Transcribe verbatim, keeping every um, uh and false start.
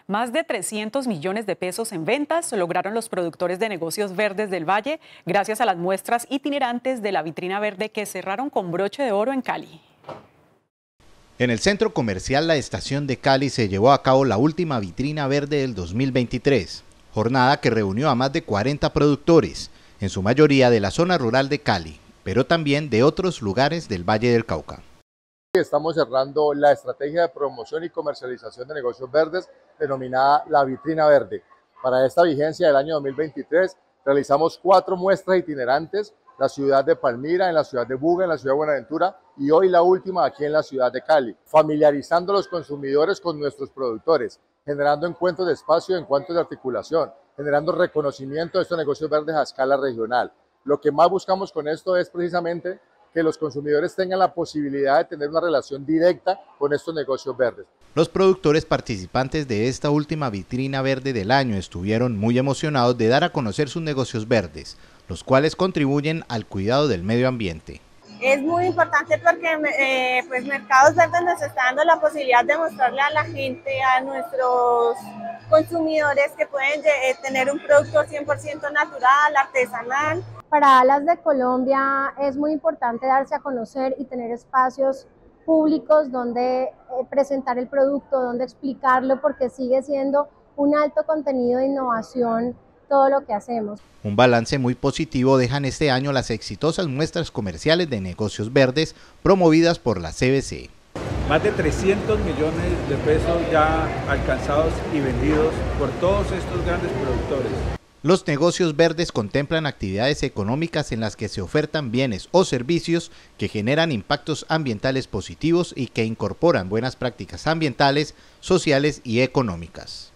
Más de trescientos millones de pesos en ventas lograron los productores de negocios verdes del Valle gracias a las muestras itinerantes de la vitrina verde que cerraron con broche de oro en Cali. En el centro comercial La Estación de Cali se llevó a cabo la última vitrina verde del dos mil veintitrés, jornada que reunió a más de cuarenta productores, en su mayoría de la zona rural de Cali, pero también de otros lugares del Valle del Cauca. Estamos cerrando la estrategia de promoción y comercialización de negocios verdes denominada La Vitrina Verde. Para esta vigencia del año dos mil veintitrés realizamos cuatro muestras itinerantes, la ciudad de Palmira, en la ciudad de Buga, en la ciudad de Buenaventura y hoy la última aquí en la ciudad de Cali, familiarizando a los consumidores con nuestros productores, generando encuentros de espacio y encuentros de articulación, generando reconocimiento de estos negocios verdes a escala regional. Lo que más buscamos con esto es precisamente que los consumidores tengan la posibilidad de tener una relación directa con estos negocios verdes. Los productores participantes de esta última vitrina verde del año estuvieron muy emocionados de dar a conocer sus negocios verdes, los cuales contribuyen al cuidado del medio ambiente. Es muy importante porque eh, pues Mercados Verdes nos está dando la posibilidad de mostrarle a la gente, a nuestros consumidores, que pueden eh, tener un producto cien por ciento natural, artesanal. Para Alas de Colombia es muy importante darse a conocer y tener espacios públicos donde eh, presentar el producto, donde explicarlo, porque sigue siendo un alto contenido de innovación todo lo que hacemos. Un balance muy positivo dejan este año las exitosas muestras comerciales de negocios verdes promovidas por la C B C. Más de trescientos millones de pesos ya alcanzados y vendidos por todos estos grandes productores. Los negocios verdes contemplan actividades económicas en las que se ofertan bienes o servicios que generan impactos ambientales positivos y que incorporan buenas prácticas ambientales, sociales y económicas.